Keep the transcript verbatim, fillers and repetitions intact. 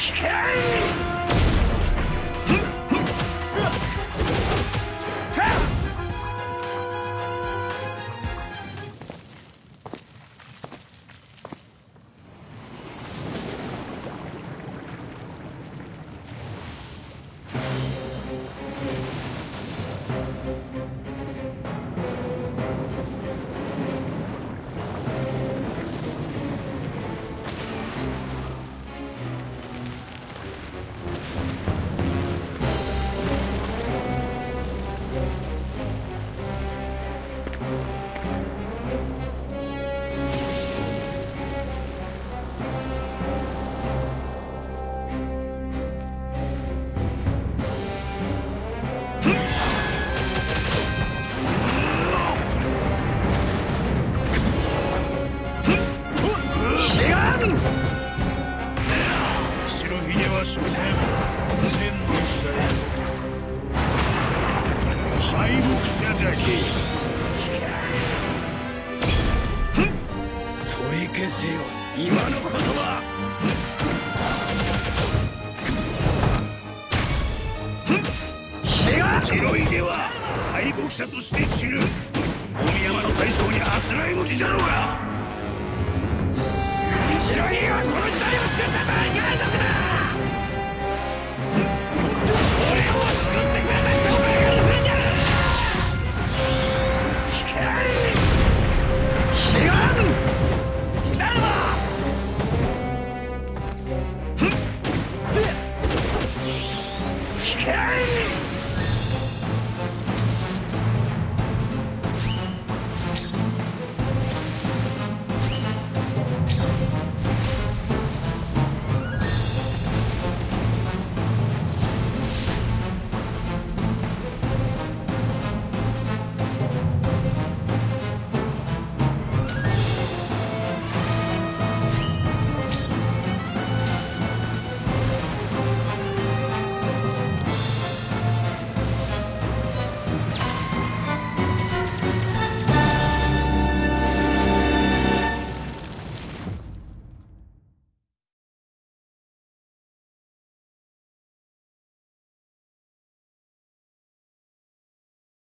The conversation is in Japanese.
所詮千の時代敗北者じゃき取り消せよ今の言葉。ヒロイでは敗北者として死ぬ。大山の大将にあつらい向きじゃろうが。ヒロイはこの時代を作ったとはいかないぞ。